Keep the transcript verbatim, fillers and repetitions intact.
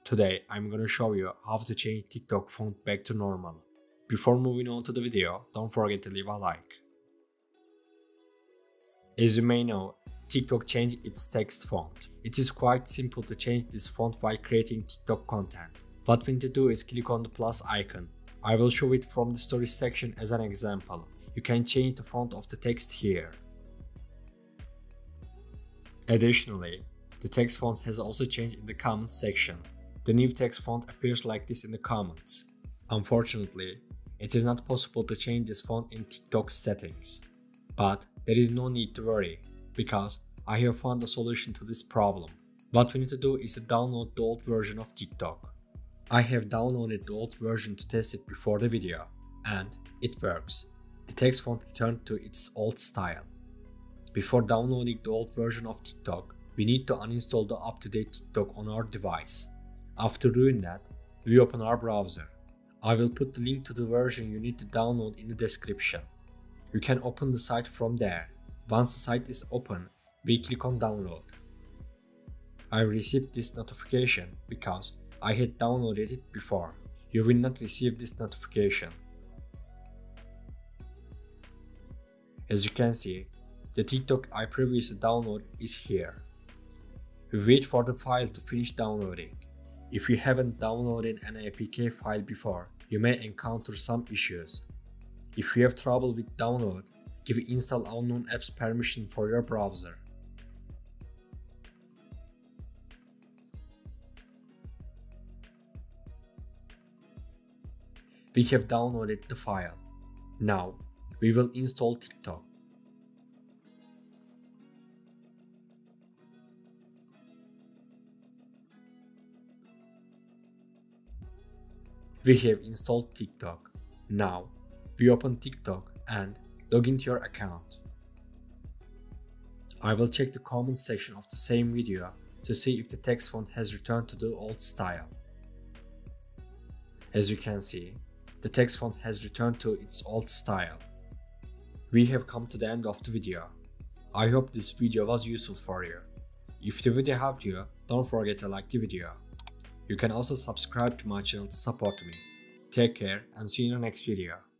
Today I'm gonna show you how to change TikTok font back to normal. Before moving on to the video, don't forget to leave a like. As you may know, TikTok changed its text font. It is quite simple to change this font while creating TikTok content. What we need to do is click on the plus icon. I will show it from the story section as an example. You can change the font of the text here. Additionally, the text font has also changed in the comments section. The new text font appears like this in the comments. Unfortunately, it is not possible to change this font in TikTok settings. But there is no need to worry, because I have found a solution to this problem. What we need to do is to download the old version of TikTok. I have downloaded the old version to test it before the video, and it works. The text font returned to its old style. Before downloading the old version of TikTok, we need to uninstall the up-to-date TikTok on our device. After doing that, we open our browser. I will put the link to the version you need to download in the description. You can open the site from there. Once the site is open, we click on download. I received this notification because I had downloaded it before. You will not receive this notification. As you can see, the TikTok I previously downloaded is here. We wait for the file to finish downloading. If you haven't downloaded an A P K file before, you may encounter some issues. If you have trouble with download, give install unknown apps permission for your browser. We have downloaded the file. Now, we will install TikTok. We have installed TikTok. Now, we open TikTok and log into your account. I will check the comments section of the same video to see if the text font has returned to the old style. As you can see, the text font has returned to its old style. We have come to the end of the video. I hope this video was useful for you. If the video helped you, don't forget to like the video. You can also subscribe to my channel to support me. Take care and see you in the next video.